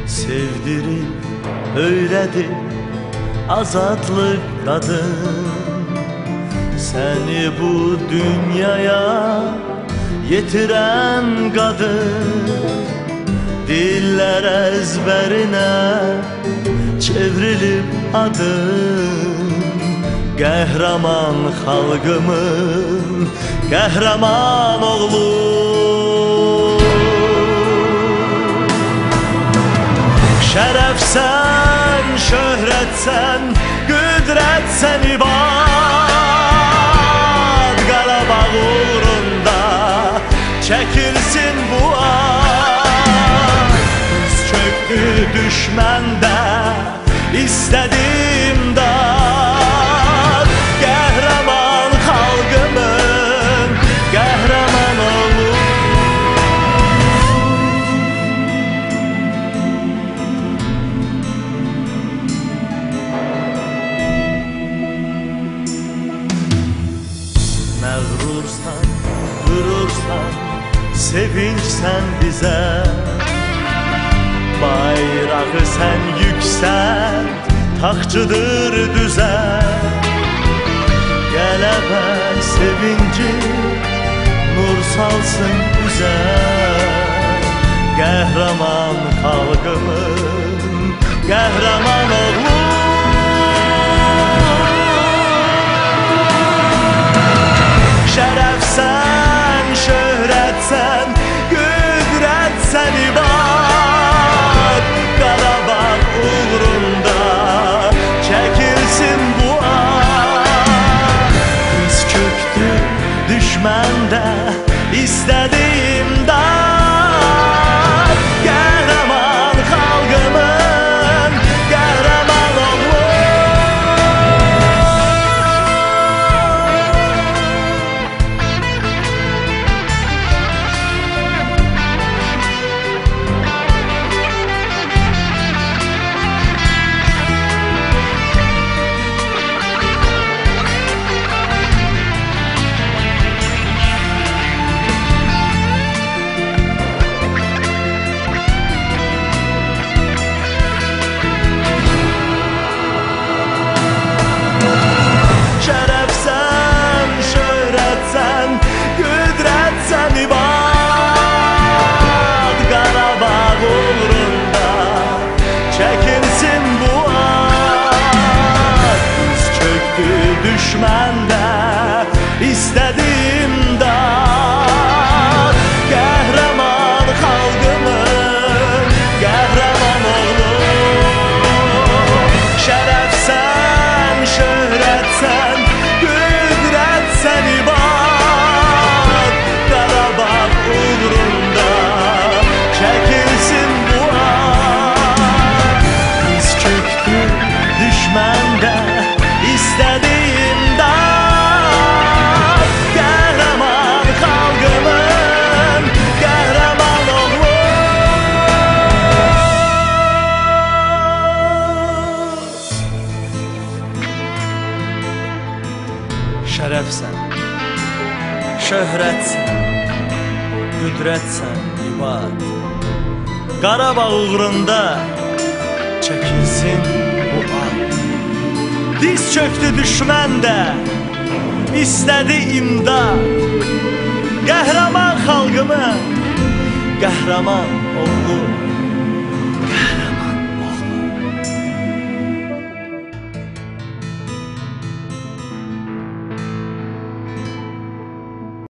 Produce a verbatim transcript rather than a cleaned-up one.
sevdirib öyrədi azadlıq qadın. Səni bu dünyaya yetirən qadın, dillər əzbərinə çevrilib adın. Qəhrəman xalqımın qəhrəman oğlu, şərəfsən, şöhrətsən, qüdrətsən ibad. Qarabağ uğrunda çəkilsin bu ad. Biz çöktü düşməndə istədim dad. Qəhrəman xalqımın qəhrəman oğlu. Məğrursan, qürursan, sevincsən bizə. Bayrağı sən yüksəlt, taxçıdır düzə. Qələbə sevinci nur salsın üzə. Qəhrəman xalqımın qəhrəman oğlu. Şərəfsən, şöhrətsən, qüdrətsən ibad. Qarabağ uğrunda çəkilsin bu ad. Biz çöktü düşməndə istədim dad. Qəhrəman xalqımın qəhrəman oğlu. Düşməndə istədim dad. Qəhrəman xalqımın qəhrəman oğlu. Şərəfsən, şöhrətsən, qüdrətsən ibad. Qarabağ uğrunda çəkilsin bu ad. Biz çöktü düşməndə istədim dad. Qəhrəman xalqımın qəhrəman oğlu. Şərəfsən, şöhrətsən, qüdrətsən ibad. Qarabağ uğrunda çəkilsin bu ad. Diz çöktü düşməndə istədi imdad. Qəhrəman xalqımın qəhrəman oğlu.